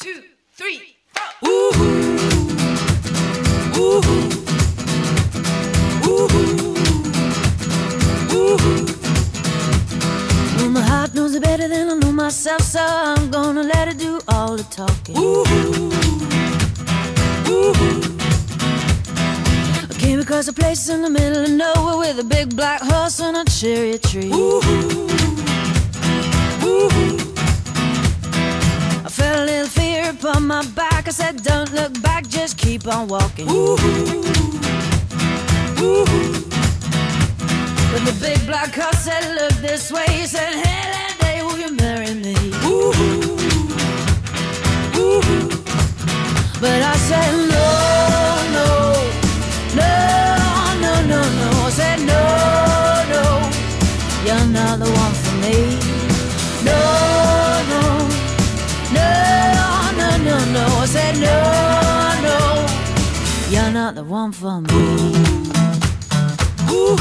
2, 3, 4. Ooh, ooh, ooh, ooh. Well, my heart knows it better than I know myself, so I'm gonna let it do all the talking. Ooh, ooh. I came across a place in the middle of nowhere with a big black horse and a cherry tree. Ooh, ooh. I felt a little fear upon my back. I said, don't look back, just keep on walking. Ooh, ooh. But the big black horse said, look this way. He said, hey, that day, will you marry me? Ooh, ooh. But I said, no, no, no, no, no, no. I said, no, no, you're not the one for me. No, no, no, no, no, no. I said, no, no, you're not the one for me. Ooh.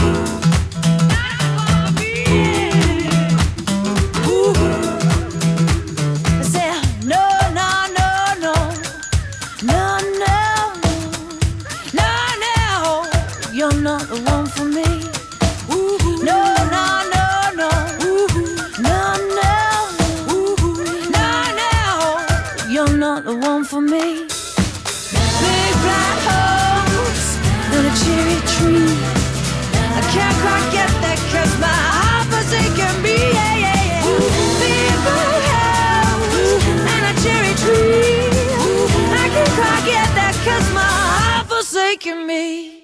You're not the one for me. Ooh, no, no, no, no. Ooh, no, no. Ooh, no, no. You're not the one for me. Big black horse and a cherry tree. I can't quite get that 'cause my heart forsaken me. Yeah, yeah, yeah. Big black horse and a cherry tree. I can't quite get that 'cause my heart forsaken me.